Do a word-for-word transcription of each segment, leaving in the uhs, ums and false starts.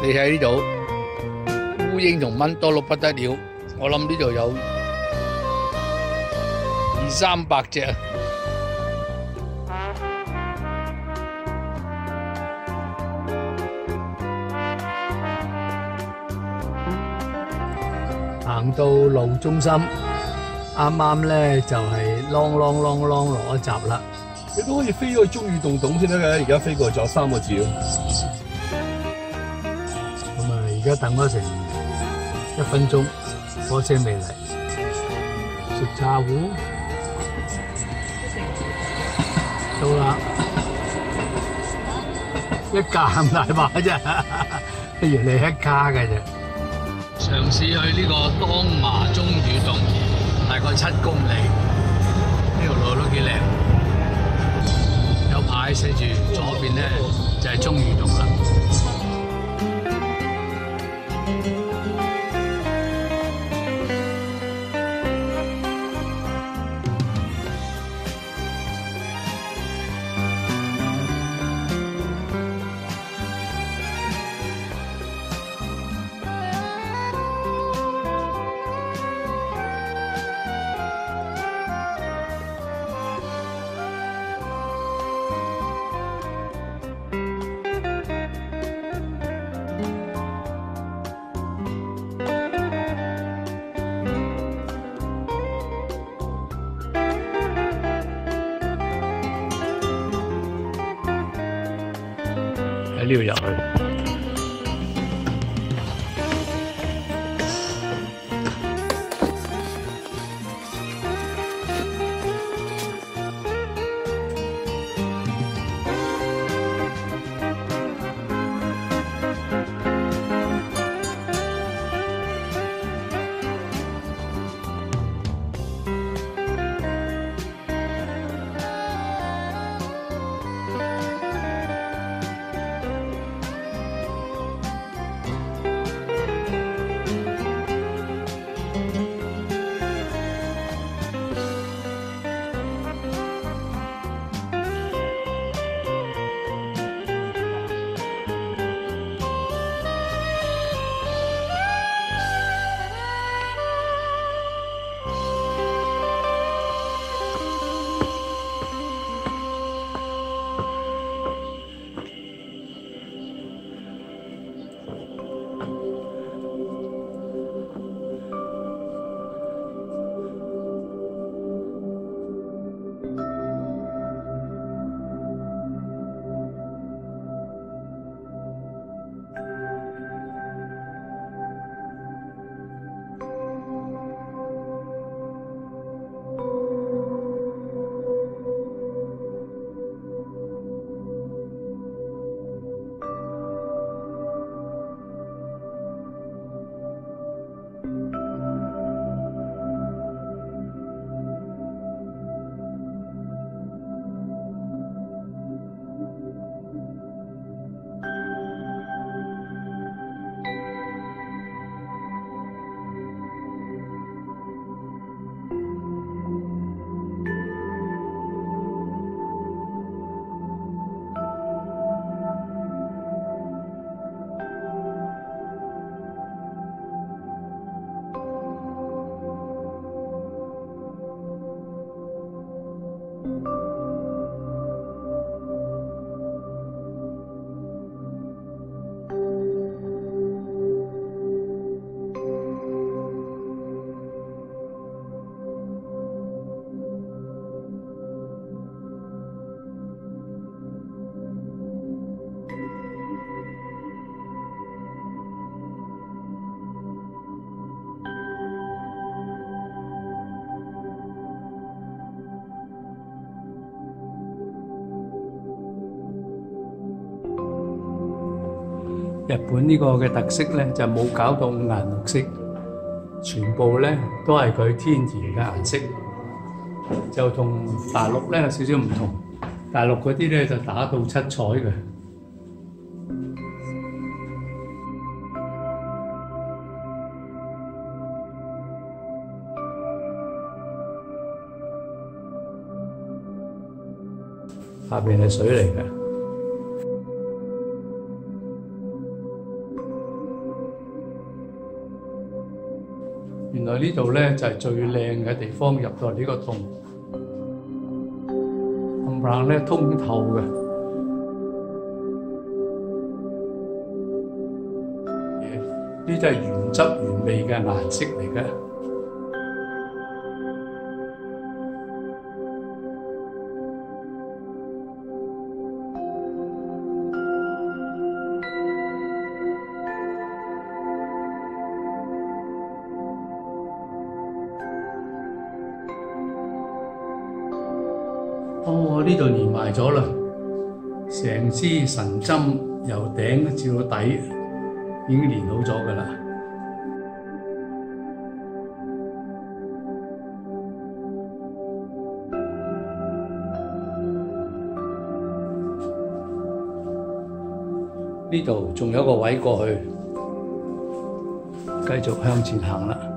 你睇呢度烏蠅同蚊多到不得了，我諗呢度有二三百隻。 行到路中心，啱啱咧就係啷啷啷啷落一集啦。 你都可以飛去中裕洞洞先得嘅，而家飛過咗三個字咯。 咁啊，而家等咗成一分鐘，火車未嚟，食茶壺到啦，一架咁大把啫，原嚟一卡嘅啫。 嘗試去呢個當麻中裕洞，大概七公里，呢條路都幾靚，有牌寫住左邊咧就係中裕洞啦。喺呢度入去。 日本呢個嘅特色咧就冇搞到五顏六色，全部咧都係佢天然嘅顏色，就同大陸咧有少少唔同。大陸嗰啲咧就打到七彩嘅。下邊係水嚟嘅。 原來呢度咧就係、是、最靚嘅地方，入到嚟呢個洞，冚唪唥咧通透嘅，呢啲係原汁原味嘅顏色嚟嘅。哦，呢度連埋咗啦，成支神針由頂至到底已經連好咗㗎啦。呢度仲有個位過去，繼續向前行啦。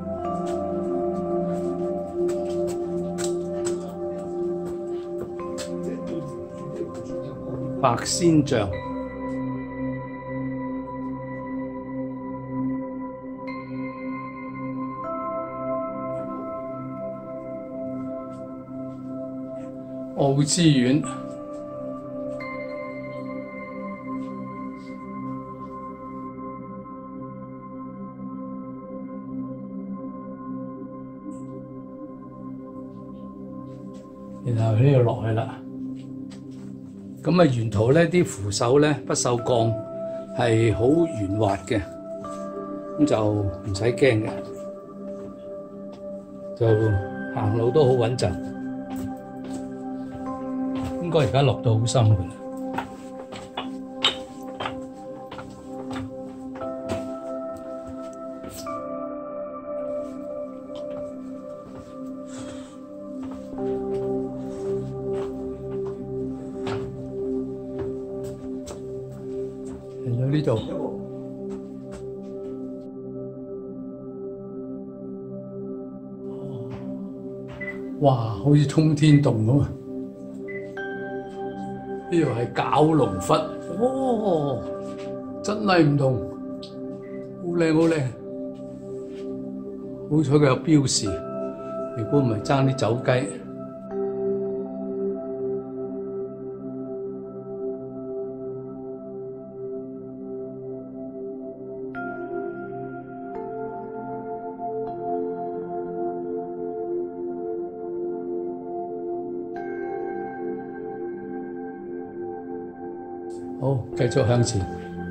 白仙像，奧之院，然後呢度落去啦。咁啊，沿途咧啲扶手咧不鏽鋼，係好圓滑嘅，咁就唔使驚嘅，就行路都好穩陣。應該而家落到好深嘅啦。嚟到呢度，哇！好似通天洞咁啊！呢度係蛟龍窟，哦，真係唔同，好靚好靚。好彩佢有標示，如果唔係爭啲走雞。好，繼續向前。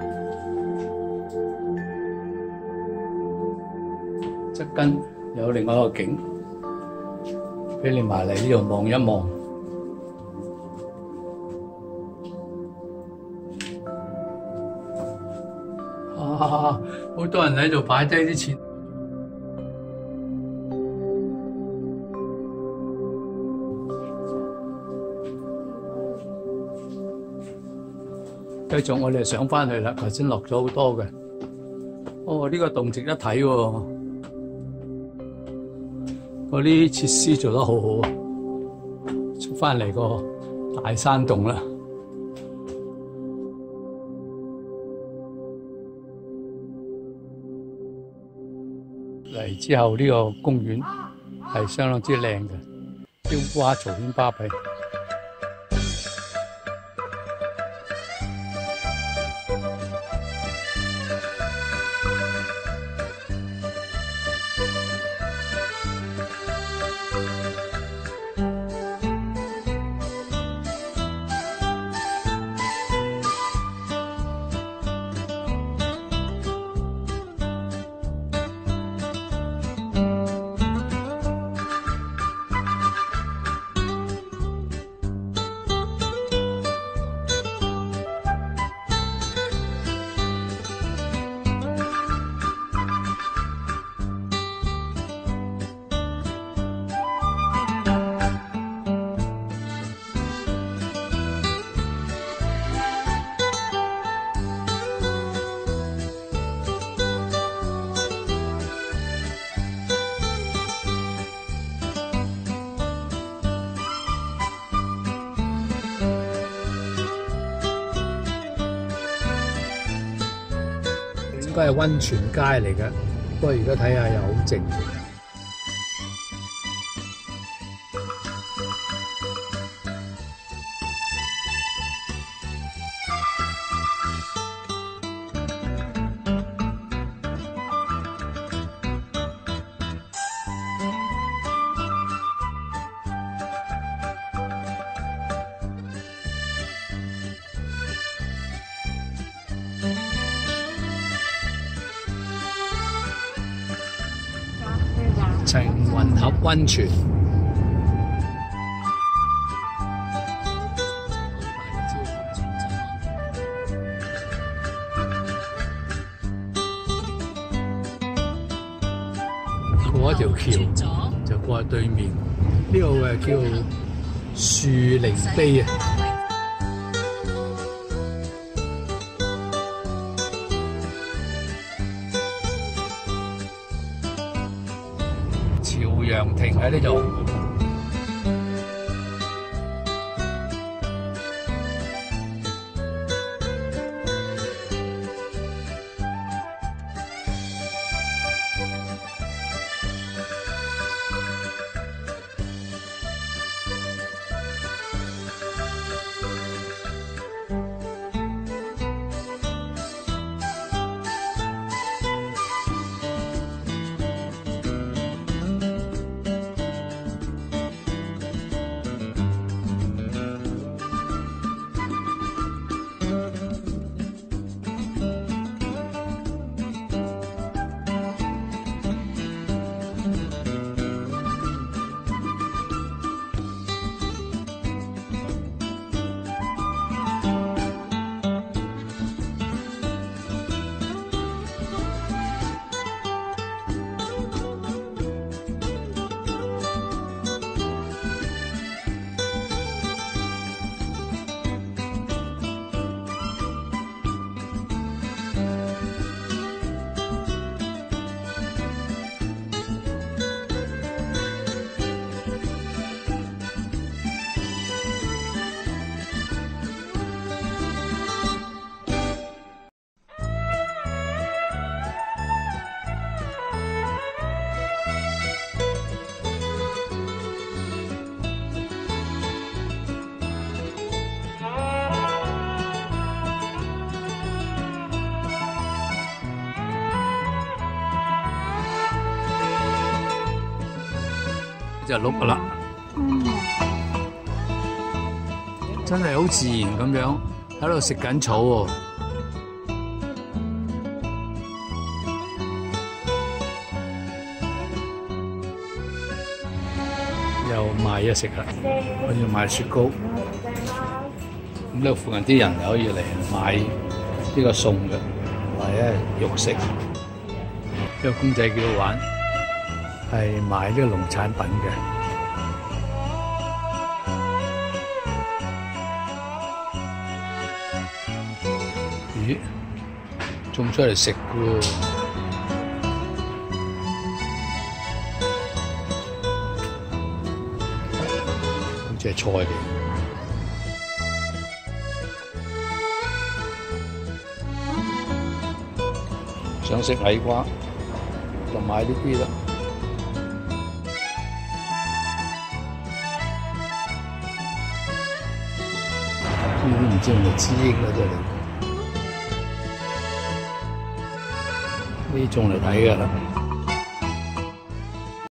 側跟有另外一個景，俾你埋嚟呢度望一望。啊！好多人喺度擺低啲錢。繼續，我哋上返去啦。頭先落咗好多嘅。哦，呢個洞值得睇喎，嗰啲設施做得好好啊！出返嚟個大山洞啦。嚟之後呢個公園係相當之靚嘅，啲花嘈喧巴閉。應該係溫泉街嚟嘅，不過而家睇下又好靜。 情混合溫泉。過一條橋就過去對面，呢度誒叫樹靈碑啊！朝陽亭喺呢度。就碌噶啦，嗯，真係好自然咁樣喺度食緊草喎，又賣嘢食啦，我要買雪糕，咁呢度附近啲人可以嚟買呢個餸嘅，或者肉食，呢個公仔幾好玩。係賣呢個農產品嘅魚，種出嚟食嘅喎，好似係菜嚟。想食矮瓜就買呢啲啦。唔知係咪知英嗰隻嚟？呢種嚟睇㗎啦。